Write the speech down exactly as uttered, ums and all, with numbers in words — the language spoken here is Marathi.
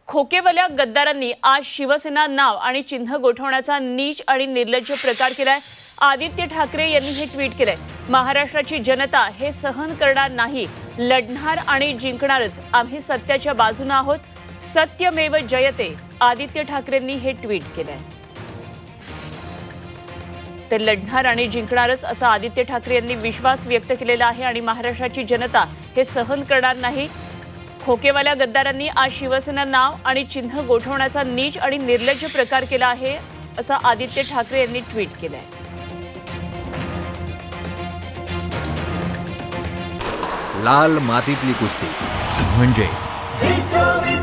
खोकेवाल्या गद्दारांनी आज शिवसेना नाव आणि चिन्ह गोठवण्याचा नीच आणि निर्लज्ज प्रकार केलाय। आदित्य ठाकरे यांनी हे ट्विट केलंय। महाराष्ट्राची जनता हे सहन करणार नाही, लढणार आणि जिंकणारच, आम्ही सत्याच्या बाजूने आहोत, सत्यमेव जयते। आदित्य ठाकरेंनी हे ट्विट केलंय। ते लढणार आणि जिंकणारच असा आदित्य ठाकरे यांनी विश्वास व्यक्त केलेला आहे आणि महाराष्ट्राची जनता हे सहन करणार नाही। खोकेवाल्या गद्दारांनी आज शिवसेना नाव आणि चिन्ह गोठवण्याचा नीच आणि निर्लज्ज प्रकार केला आहे असं आदित्य ठाकरे यांनी ट्विट केलंय। लाल मातीतली कुस्ती म्हणजे